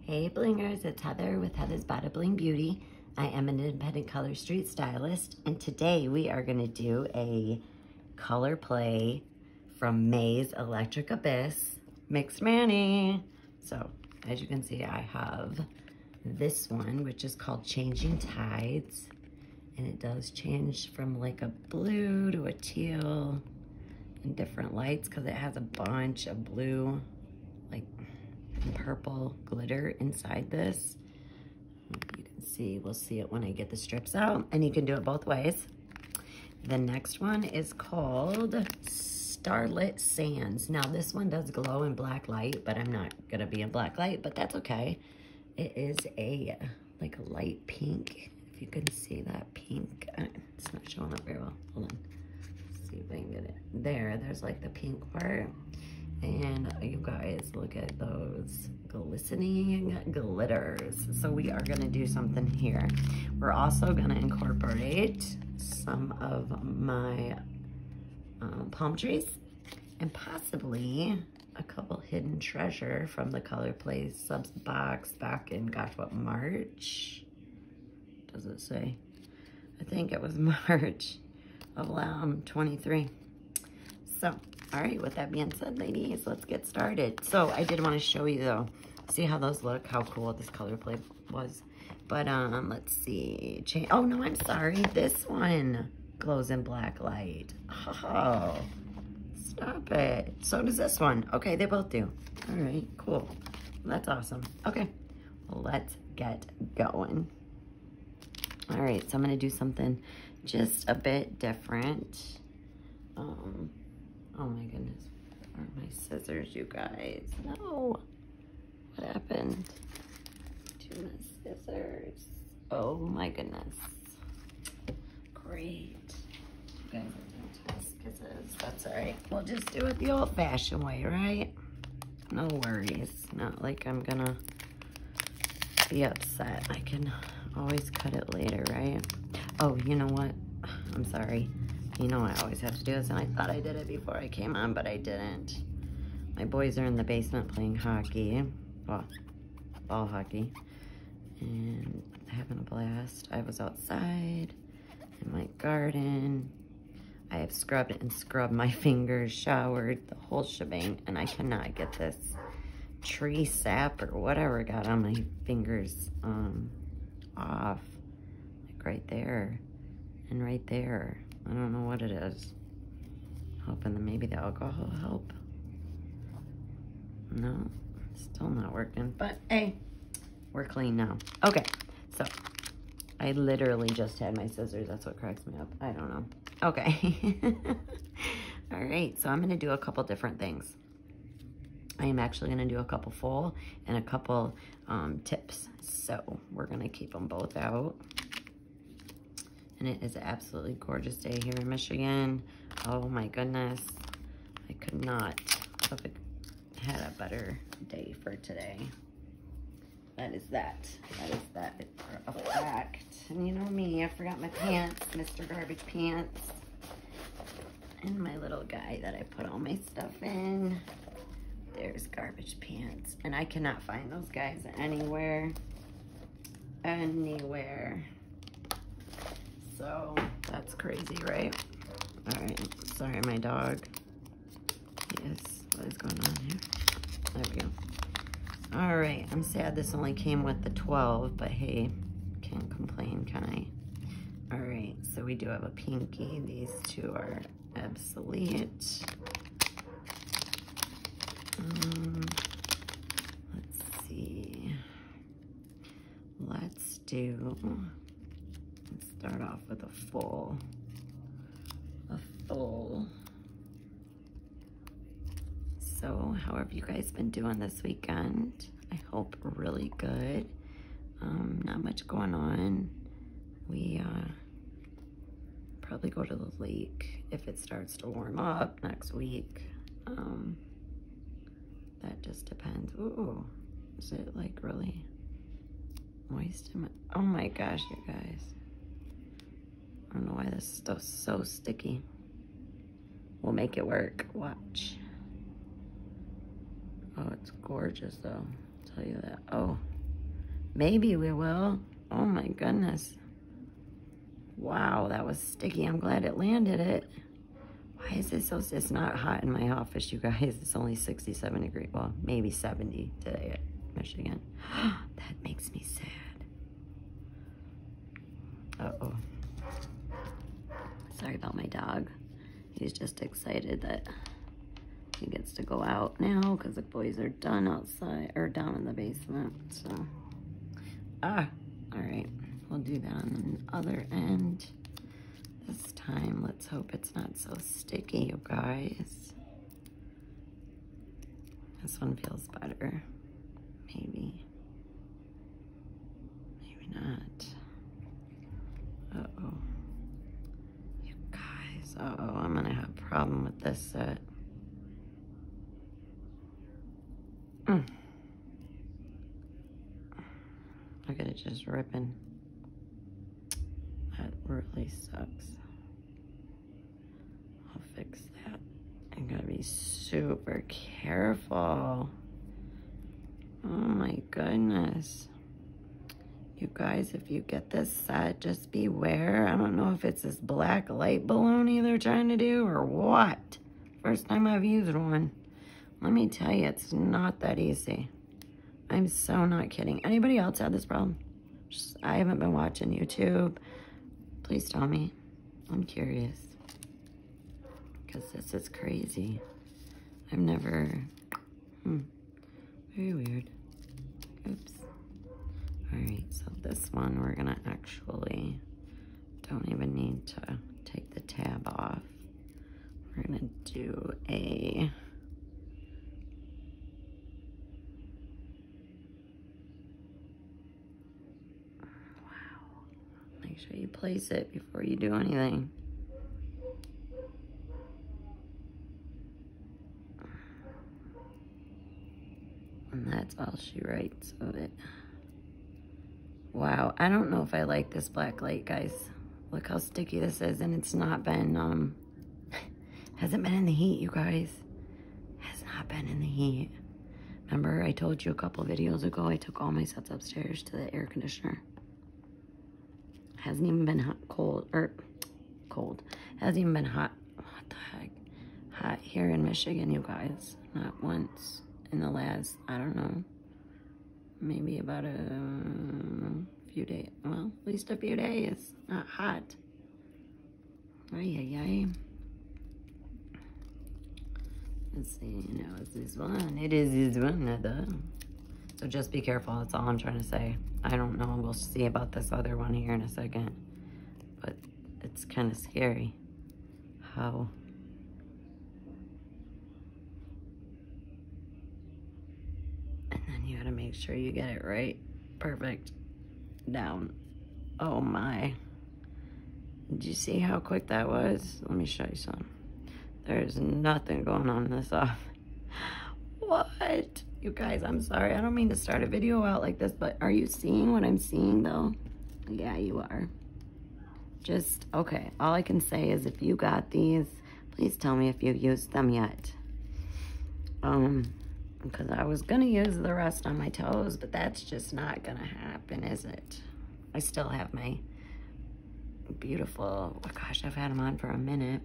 Hey blingers, it's Heather with Heather's Bada Bling Beauty. I am an independent color street stylist, and today we are going to do a color play from May's Electric Abyss Mixed Manny. So as you can see, I have this one, which is called Changing Tides, and it does change from like a blue to a teal in different lights because it has a bunch of blue, like purple glitter inside this. You can see, we'll see it when I get the strips out, and you can do it both ways. The next one is called Starlit Sands. Now this one does glow in black light, but I'm not gonna be in black light, but that's okay. It is a like a light pink, if you can see that pink. It's not showing up very well, hold on. Let's see if I can get it. There's like the pink part. And you guys, look at those glistening glitters. So we are gonna do something here. We're also gonna incorporate some of my palm trees and possibly a couple hidden treasure from the Color Play subs box back in, gosh, what, March? Does it say? I think it was March of 23. So, all right, with that being said, ladies, let's get started. So I did want to show you though, see how those look, how cool this color play was. But let's see, oh no, I'm sorry, this one glows in black light. Oh, stop it. So does this one. Okay, they both do. All right, cool. That's awesome. Okay, well, let's get going. All right, so I'm gonna do something just a bit different. Oh my goodness, where are my scissors, you guys? No, what happened to my scissors? Oh my goodness, great. You guys are doing scissors, that's all right. We'll just do it the old fashioned way, right? No worries, not like I'm gonna be upset. I can always cut it later, right? Oh, you know what, I'm sorry. You know I always have to do this, and I thought I did it before I came on, but I didn't. My boys are in the basement playing hockey, well, ball hockey, and having a blast. I was outside in my garden. I have scrubbed and scrubbed my fingers, showered, the whole shebang, and I cannot get this tree sap or whatever got on my fingers off, like right there and right there. I don't know what it is. Hoping that maybe the alcohol will help. No, still not working, but hey, we're clean now. Okay, so I literally just had my scissors. That's what cracks me up. I don't know. Okay. All right, so I'm gonna do a couple different things. I am actually gonna do a couple full and a couple tips. So we're gonna keep them both out. And it is an absolutely gorgeous day here in Michigan. Oh my goodness. I could not have had a better day for today. That is that. That is that for a fact. And you know me, I forgot my pants, Mr. Garbage Pants. And my little guy that I put all my stuff in. There's Garbage Pants. And I cannot find those guys anywhere. Anywhere. So that's crazy, right? All right, sorry, my dog. Yes, what is going on here? There we go. All right, I'm sad this only came with the 12, but hey, can't complain, can I? All right, so we do have a pinky. These two are obsolete. Let's see. Let's start off with a full. So how have you guys been doing this weekend? I hope really good. Not much going on. We probably go to the lake if it starts to warm up next week. That just depends. Ooh, is it like really moist? Oh my gosh, you guys. I don't know why this stuff's so sticky. We'll make it work. Watch. Oh, it's gorgeous though. I'll tell you that. Oh, Maybe we will. Oh my goodness. Wow, that was sticky. I'm glad it landed it. Why is it so, it's not hot in my office, you guys. It's only 67 degrees. Well, maybe 70 today at Michigan. That makes me sad. Uh-oh. Sorry about my dog. He's just excited that he gets to go out now because the boys are done outside, or down in the basement, so. All right. We'll do that on the other end. This time, let's hope it's not so sticky, you guys. This one feels better. Maybe. Maybe not. Uh-oh. You guys, uh-oh, I'm gonna have a problem with this set. Look at it just ripping. That really sucks. I'll fix that. I gotta be super careful. Oh my goodness. You guys, if you get this set, just beware. I don't know if it's this black light baloney they're trying to do or what. First time I've used one. Let me tell you, it's not that easy. I'm so not kidding. Anybody else had this problem? I haven't been watching YouTube. Please tell me. I'm curious. Because this is crazy. I've never... Very weird. Oops. Alright, so this one we're gonna actually... Don't even need to take the tab off. We're gonna do a... Make sure you place it before you do anything. And that's all she writes of it. Wow, I don't know if I like this black light, guys. Look how sticky this is, and it's not been, hasn't been in the heat, you guys. Has not been in the heat. Remember, I told you a couple videos ago, I took all my sets upstairs to the air conditioner. Hasn't even been hot, cold. Hasn't even been hot. What the heck? Hot here in Michigan, you guys. Not once in the last, I don't know, maybe about a few days. Well, at least a few days. Not hot. Ay, ay, ay. Let's see, is this one? It is this one, So just be careful, that's all I'm trying to say. I don't know, we'll see about this other one here in a second. But it's kind of scary how... And then you gotta make sure you get it right. Perfect. Down. Oh my. Did you see how quick that was? Let me show you some. There's nothing going on in this off. What? You guys, I'm sorry. I don't mean to start a video out like this, but are you seeing what I'm seeing though? Yeah, you are. Just, okay. All I can say is if you got these, please tell me if you used them yet. Because I was gonna use the rest on my toes, but that's just not gonna happen, is it? I still have my beautiful, oh gosh, I've had them on for a minute.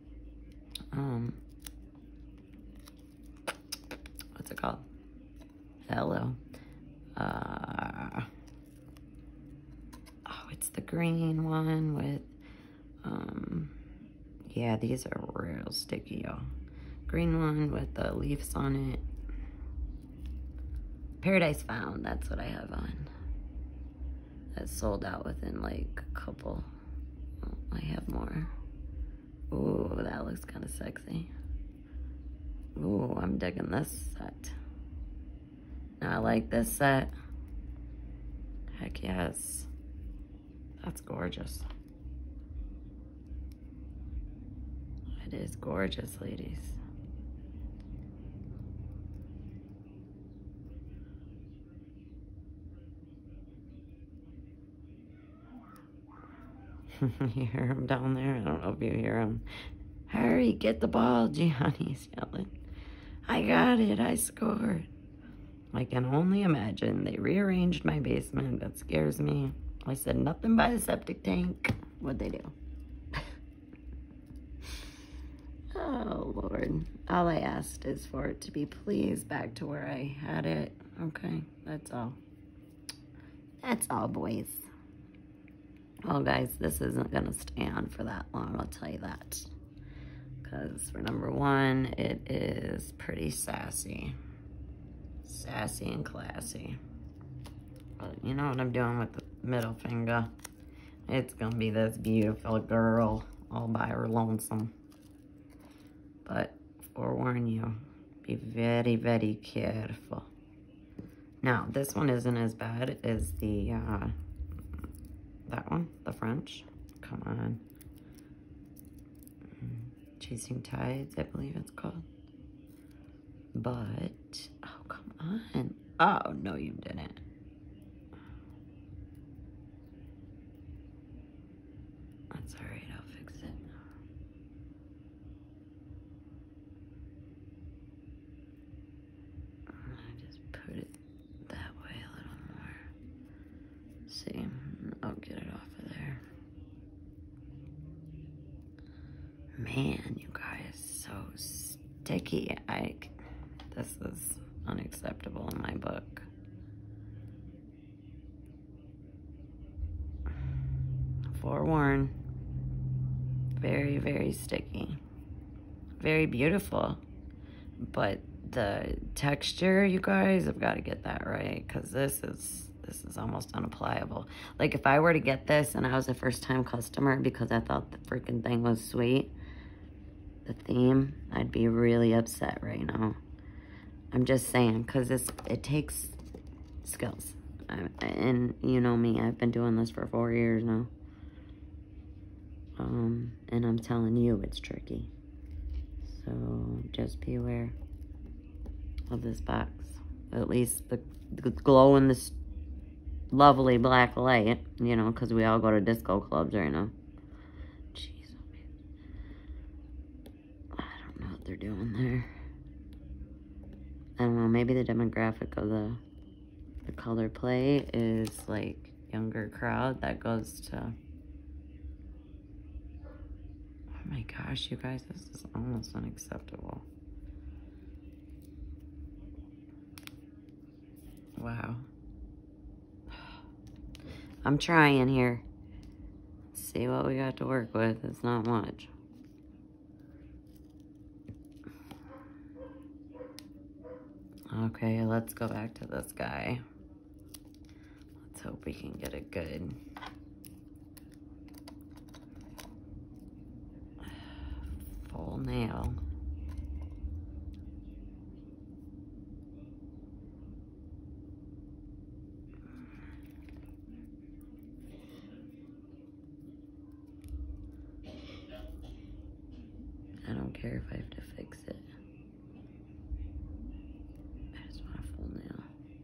What's it called? Hello. Oh, it's the green one with, yeah, these are real sticky, y'all. Green one with the leaves on it. Paradise Found, that's what I have on. That sold out within like a couple. Oh, I have more. Ooh, that looks kind of sexy. Ooh, I'm digging this set. Now I like this set. Heck yes. That's gorgeous. It is gorgeous, ladies. You hear him down there? I don't know if you hear him. Hurry, get the ball, Gianni's yelling. I got it, I scored. I can only imagine. They rearranged my basement. That scares me. I said nothing by the septic tank. What'd they do? Oh, Lord. All I asked is for it to be pleased back to where I had it. Okay, that's all. That's all, boys. Well, guys, this isn't going to stay on for that long, I'll tell you that. Because for number one, it is pretty sassy. Sassy and classy. But you know what I'm doing with the middle finger? It's going to be this beautiful girl all by her lonesome. But forewarn you, be very, very careful. Now, this one isn't as bad as the, that one, the French. Come on. Chasing Tides, I believe it's called. But, oh, come on. Oh, no, you didn't. That's all right, I'll fix it. I just put it that way a little more. See, I'll get it off of there. Man, you guys, so sticky. This is unacceptable in my book. Forewarn. Very, very sticky. Very beautiful. But the texture, you guys, I've got to get that right, because this is almost unapplicable. Like, if I were to get this and I was a first-time customer because I thought the freaking thing was sweet, the theme, I'd be really upset right now. I'm just saying, because it takes skills. And you know me, I've been doing this for 4 years now. And I'm telling you, it's tricky. So just be aware of this box. At least the glow in this lovely black light, you know, because we all go to disco clubs right now. Jeez, I don't know what they're doing there. I don't know, maybe the demographic of the color play is like younger crowd that goes to... Oh my gosh, you guys, this is almost unacceptable. Wow. I'm trying here. Let's see what we got to work with. It's not much. Okay, let's go back to this guy. Let's hope we can get it good. Full nail. I don't care if I have to fix it. I just want a full nail.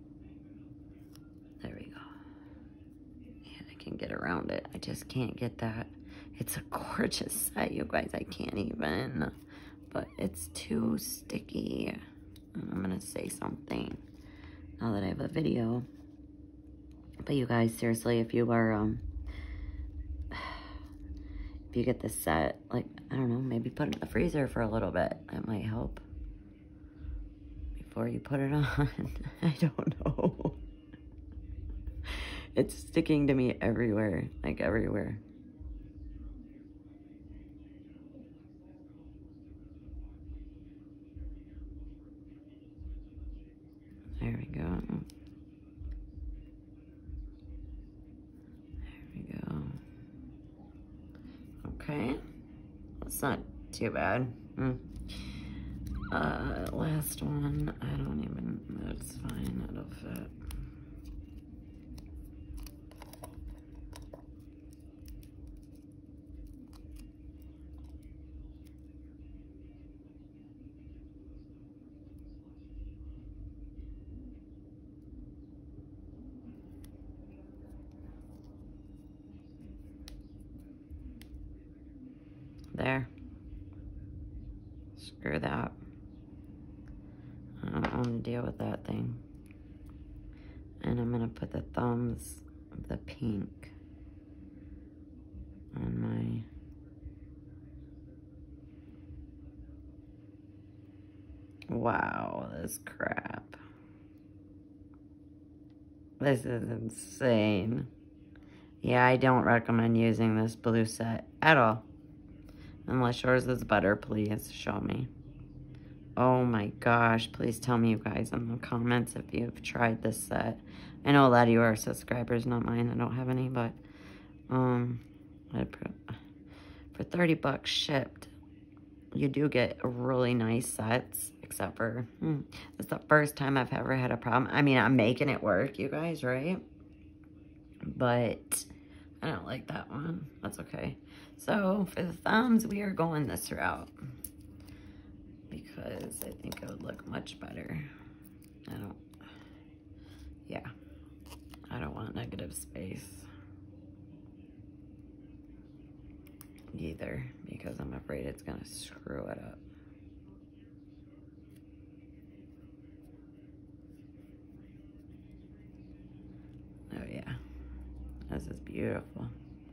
There we go. Yeah, I can get around it. I just can't get that. It's a gorgeous set, you guys. I can't even. But it's too sticky. I'm gonna say something now that I have a video. But you guys, seriously, if you are, if you get this set, like, I don't know, maybe put it in the freezer for a little bit. That might help. Before you put it on. I don't know. It's sticking to me everywhere, like everywhere. There we go. There we go. Okay. That's not too bad. Last one. I don't even, that's fine. It'll fit. There. Screw that. I don't want to deal with that thing. And I'm gonna put the thumbs of the pink on my, wow, this crap. This is insane. Yeah, I don't recommend using this blue set at all. Unless yours is better, please show me. Oh my gosh, please tell me, you guys, in the comments if you've tried this set. I know a lot of you are subscribers, not mine. I don't have any, but for 30 bucks shipped, you do get really nice sets, except for, it's the first time I've ever had a problem. I mean, I'm making it work, you guys, right? But I don't like that one. That's okay. So for the thumbs, we are going this route because I think it would look much better. I don't want negative space either because I'm afraid it's gonna screw it up. Oh yeah, this is beautiful.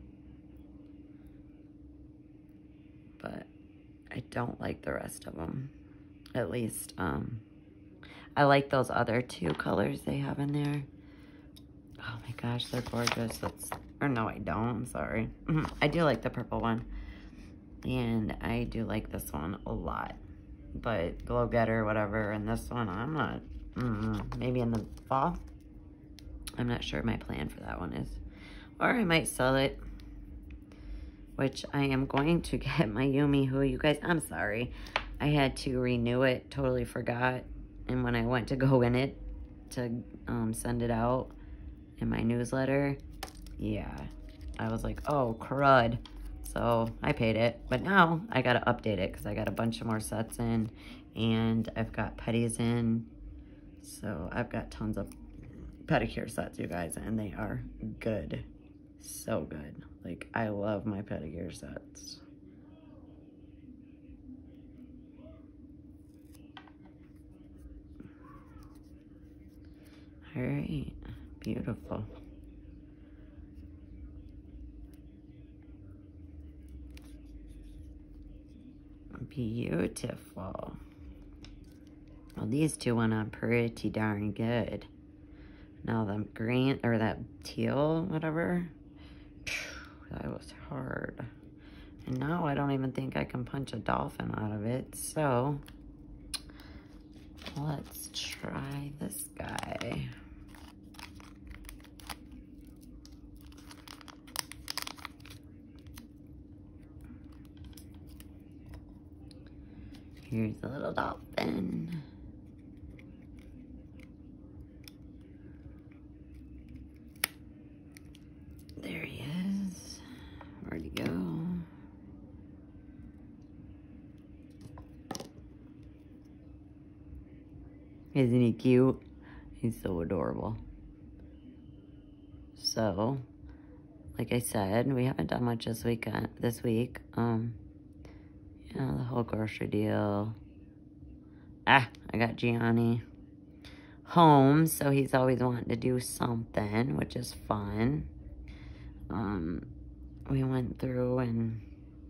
But I don't like the rest of them. At least, I like those other two colors they have in there. Oh my gosh, they're gorgeous. Or no, I don't, I'm sorry. I do like the purple one. And I do like this one a lot. But Glow Getter, whatever, and this one, I'm not, maybe in the fall. I'm not sure my plan for that one is. Or I might sell it. Which I am going to get my Yumi Who. You guys, I'm sorry. I had to renew it. Totally forgot. And when I went to go in it to send it out in my newsletter, yeah, I was like, oh, crud. So I paid it. But now I got to update it because I got a bunch of more sets in. And I've got petties in. So I've got tons of pedicure sets, you guys. And they are good. So good. Like, I love my pedicure sets. All right, beautiful. Beautiful. Well, these two went on pretty darn good. Now the green, or that teal, whatever, that was hard. And now I don't even think I can punch a dolphin out of it. So let's try this guy. Here's a little dolphin. There he is. Where'd he go? Isn't he cute? He's so adorable. So, like I said, we haven't done much this week. You know, the whole grocery deal. I got Gianni home, so he's always wanting to do something, which is fun. We went through and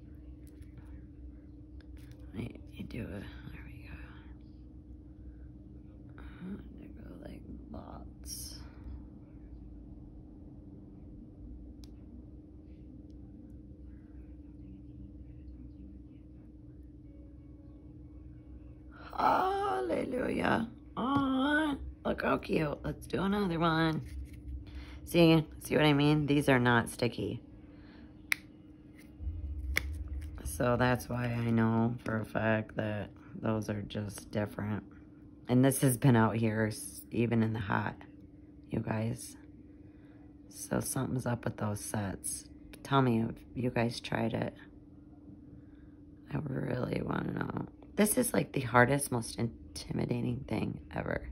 you do it. There we go. There go like lots. Hallelujah. Oh, look how cute. Let's do another one. See what I mean? These are not sticky. So that's why I know for a fact that those are just different. And this has been out here even in the hot, you guys. So something's up with those sets. Tell me if you guys tried it. I really want to know. This is like the hardest, most intimidating thing ever.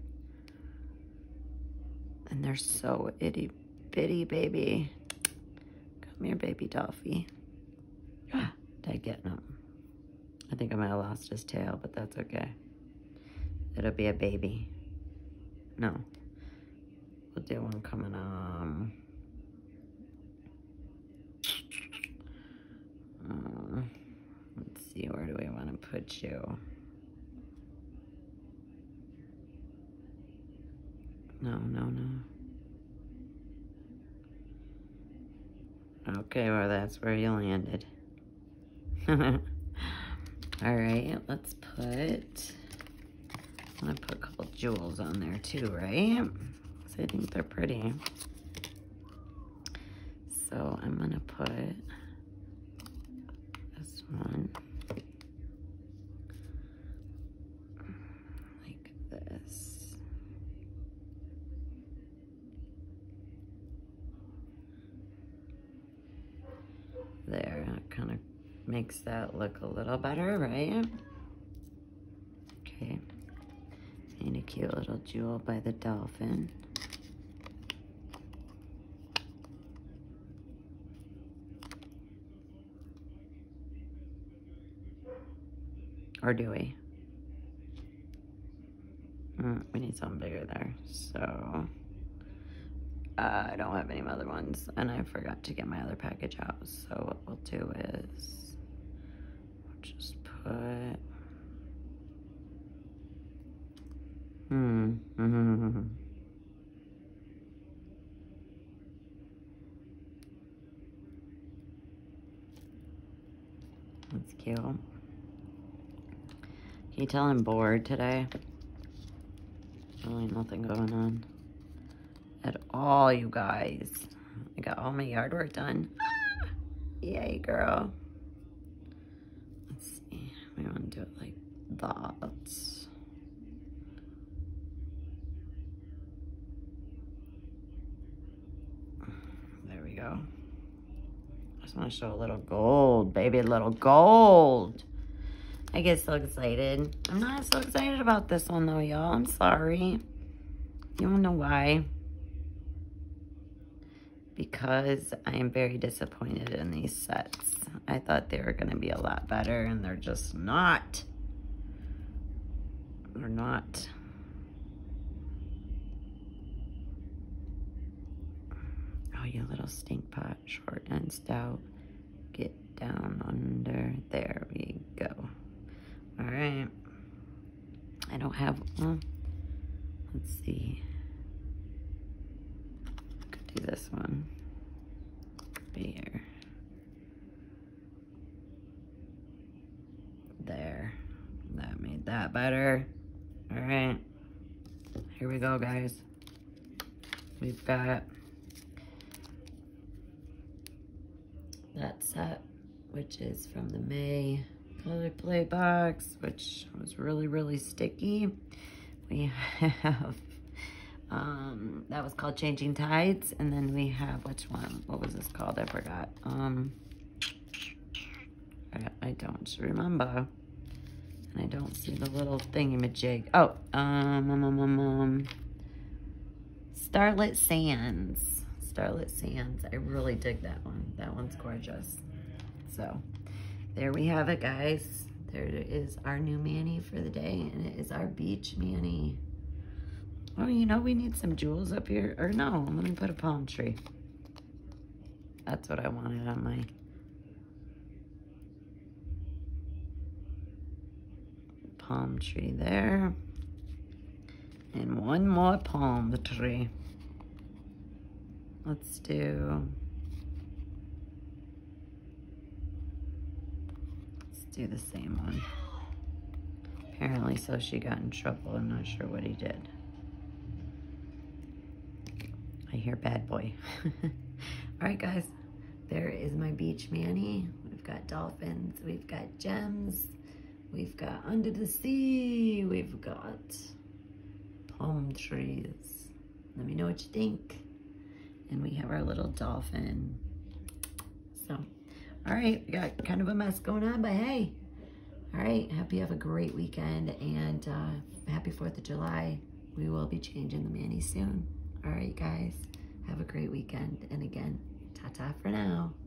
And they're so itty bitty, baby. Come here, baby Dolphy. Did I get him? I think I might have lost his tail, but that's okay. It'll be a baby. No. we'll do one coming let's see, where do we want to put you? No. Okay, well, that's where you landed. All right, let's put, I'm gonna put a couple jewels on there too, right? Because I think they're pretty. So I'm gonna put this one like this. There, that kind of makes that look a little better, right? Okay, and a cute little jewel by the dolphin. Or do we? We need something bigger there, so I don't have any other ones, and I forgot to get my other package out. So what we'll do is we'll just put that's cute. Can you tell I'm bored today? Really nothing going on at all, you guys. I got all my yard work done. Ah, yay, girl. Let's see. We want to do it like that. There we go. I just want to show a little gold, baby, a little gold. I get so excited. I'm not so excited about this one though, y'all. I'm sorry. You don't know why. Because I am very disappointed in these sets. I thought they were going to be a lot better, and they're just not. They're not. Oh, you little stink pot, short and stout. Get down under. There we go. All right. I don't have, well, let's see. Could do this one. Be here. There. That made that better. All right. Here we go, guys. We've got that set, which is from the May Color Play box, which was really, really sticky. We have, that was called Changing Tides. And then we have, which one? What was this called? I forgot. I don't remember. And I don't see the little thingamajig. Oh, Starlit Sands. Starlit Sands. I really dig that one. That one's gorgeous. So, there we have it, guys. There is our new mani for the day, and it is our beach mani. Oh, you know, we need some jewels up here. Or no, let me put a palm tree. That's what I wanted on my palm tree there. And one more palm tree. Let's do the same one. Apparently, so she got in trouble. I'm not sure what he did. I hear bad boy. All right, guys. There is my beach mani. We've got dolphins. We've got gems. We've got under the sea. We've got palm trees. Let me know what you think. And we have our little dolphin. So, all right, we got kind of a mess going on, but hey. All right, hope you have a great weekend, and happy 4th of July. We will be changing the mani soon. All right, guys, have a great weekend. And again, ta-ta for now.